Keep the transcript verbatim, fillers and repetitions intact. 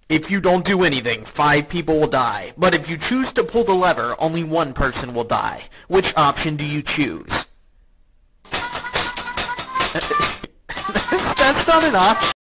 If you don't do anything, five people will die. But if you choose to pull the lever, only one person will die. Which option do you choose? That's not an option.